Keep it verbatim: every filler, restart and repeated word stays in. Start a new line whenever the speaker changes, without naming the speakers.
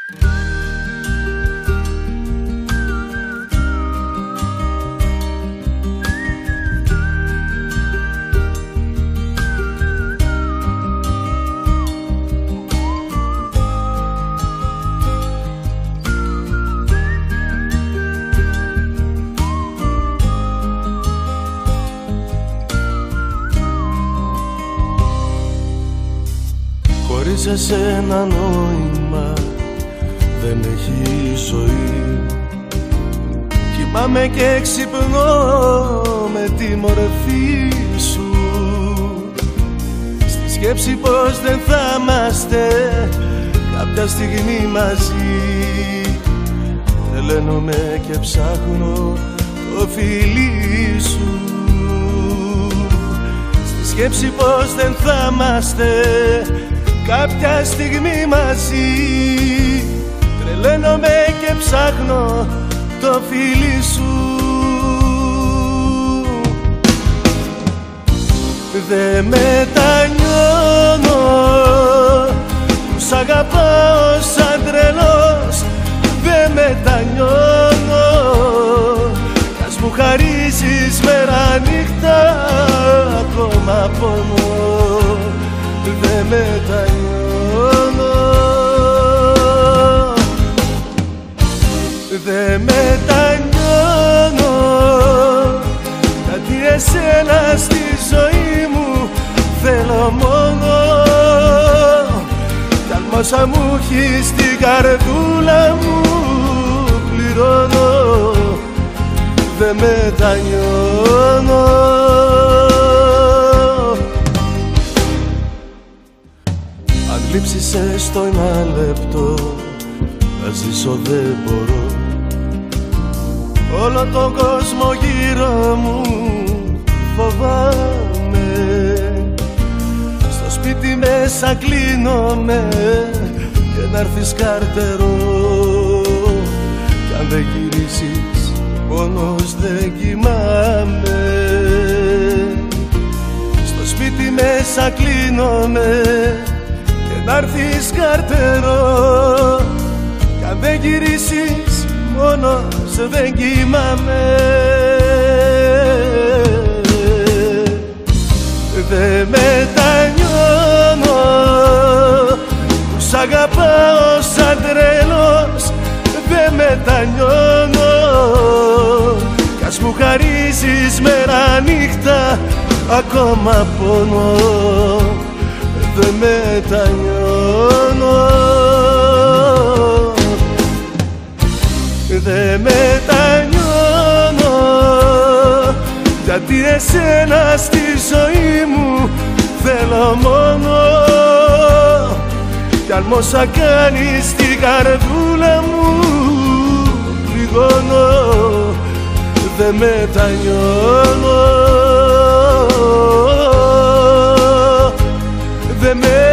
Χωρίς εσένα νόημα δεν έχει ζωή. Κοιμάμαι και ξυπνώ με τη μορφή σου, στη σκέψη πως δεν θα είμαστε κάποια στιγμή μαζί. Τρελαίνομαι και ψάχνω το φιλί σου, στη σκέψη πως δεν θα είμαστε κάποια στιγμή μαζί. Τρελαίνομαι και ψάχνω το φίλι σου. Δε μετανιώνω που σ' αγαπάω σαν τρελός. Δε μετανιώνω κι ας μου χαρίζεις μέρα νύχτα ακόμα πονώ. Δε μετανιώνω, δε μετανιώνω, γιατί εσένα στη ζωή μου θέλω μόνο. Κι αν όσα μου έχεις στην καρδούλα μου πληρώνω. Δε μετανιώνω. Αν λείψεις έστω ένα λεπτό να ζήσω δεν μπορώ. Όλο τον κόσμο γύρω μου φοβάμαι. Στο σπίτι μέσα κλείνομαι και να'ρθεις καρτερό. Κι αν δεν γυρίσεις μόνος δεν κοιμάμαι. Στο σπίτι μέσα κλείνομαι και να'ρθεις καρτερό. Κι αν δεν γυρίσεις μόνος δεν κοιμάμαι. Δε μετανιώνω που σ' αγαπάω σαν τρελός. Δε μετανιώνω κι ας μου χαρίζεις μέρα νύχτα ακόμα πονώ. Δε μετανιώνω. Δε μετανιώνω, γιατί εσένα στη ζωή μου θέλω μόνο. Κι αν μ' όσα κάνεις στην καρδούλα μου πληγώνω. Δε μετανιώνω. Δε με